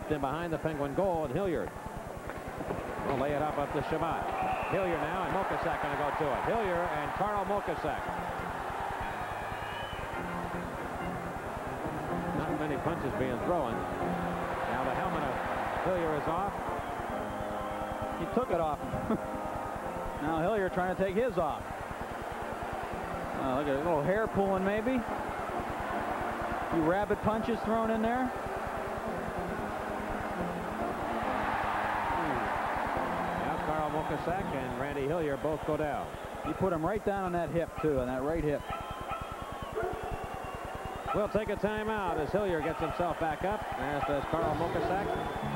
Just in behind the Penguin goal, and Hilliard will lay it up to Shabbat. Hilliard now, and Mokosak going to go to it. Hilliard and Carl Mokosak. Not many punches being thrown. Now the helmet of Hilliard is off. He took it off. Now Hilliard trying to take his off. Look at a little hair pulling maybe. A few rabbit punches thrown in there. Now Carl Mokosak and Randy Hilliard both go down. He put him right down on that hip too, on that right hip. We'll take a timeout as Hilliard gets himself back up, as does Carl Mokosak.